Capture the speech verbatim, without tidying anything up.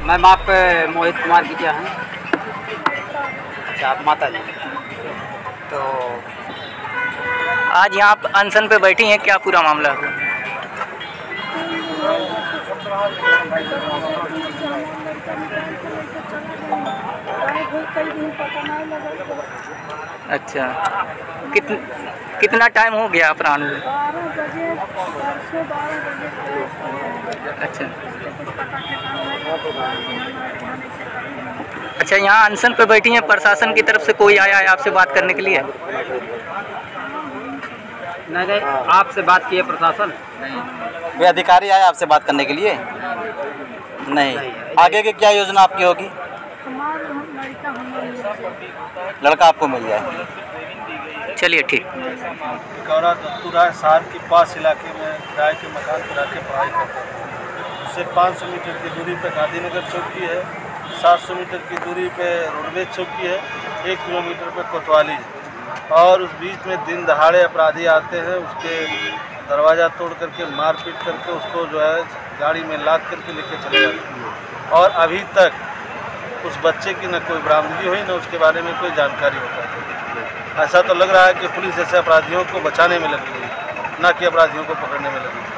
Ma'am आप मोहित कुमार की क्या हैं? अच्छा, आप माता जी। तो आज यहाँ आप अनशन पे बैठी हैं, क्या पूरा मामला है? अच्छा, कित कितना टाइम हो गया अपराह्न में? अच्छा अच्छा, यहाँ अनशन पे बैठी हैं, प्रशासन की तरफ से कोई आया है आपसे बात करने के लिए? नहीं नहीं, आपसे बात की है प्रशासन? वे अधिकारी आए आपसे बात करने के लिए? नहीं। आगे की क्या योजना आपकी होगी? लड़का आपको मिल जाए। चलिए ठीक। टिकौरा दत्तू राय शहर के पास इलाके में किराए के मकान पर आके पढ़ाई करते हैं। उससे पाँच सौ मीटर की दूरी पर गांधीनगर चौकी है, सात सौ मीटर की दूरी पे रोडवेज चौकी है, एक किलोमीटर पे कोतवाली है। और उस बीच में दिन दहाड़े अपराधी आते हैं, उसके दरवाज़ा तोड़ करके मारपीट करके उसको जो है गाड़ी में लाद करके लेके चले जाते हैं। और अभी तक उस बच्चे की न कोई बरामदगी हुई, न उसके बारे में कोई जानकारी हो पाई। ऐसा तो लग रहा है कि पुलिस ऐसे अपराधियों को बचाने में लगी है, न कि अपराधियों को पकड़ने में लगी है।